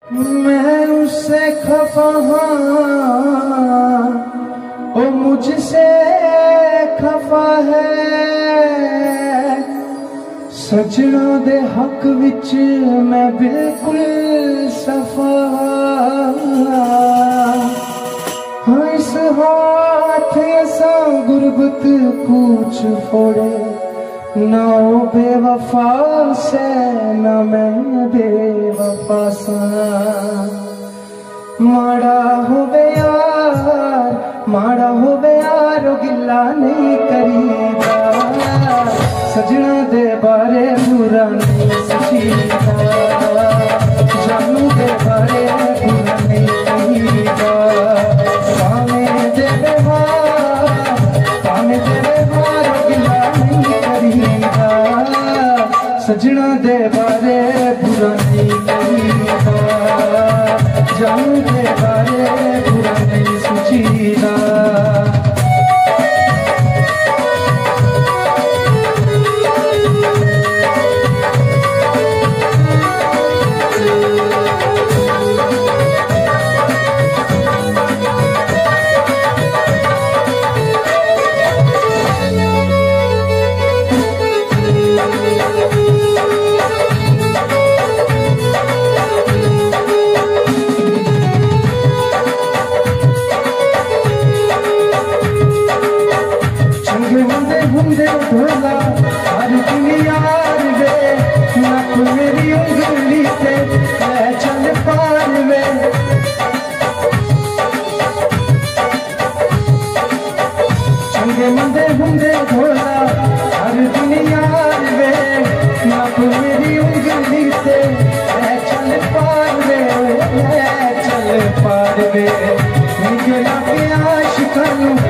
मैं उससे खफा ओ मुझसे खफा है सजना दे हक विच मैं बिल्कुल सफा हाँ इस हाथ ऐसा गुरबत कूच फोड़े ना ओ बेवफा से ना मैं बेवफा सा माड़ा होवे यार गिला नहीं करीदा सजना दे बारे बुरा नहीं सोचीदा जानू दे बारे बुरा नहीं कहीदा पावे दे व्यवहार गिला नहीं करीदा सजना दे बारे बुरा नहीं कहीदा जानू दे बारे बुरा नहीं सोचीदा ढोला हर यार वे नक मेरी उंगली से मैं चल पार वे चंगे मंदे हुंदे ढोला हर यार वे नक मेरी उंगली से मैं चल पार वे निकला के आशिकां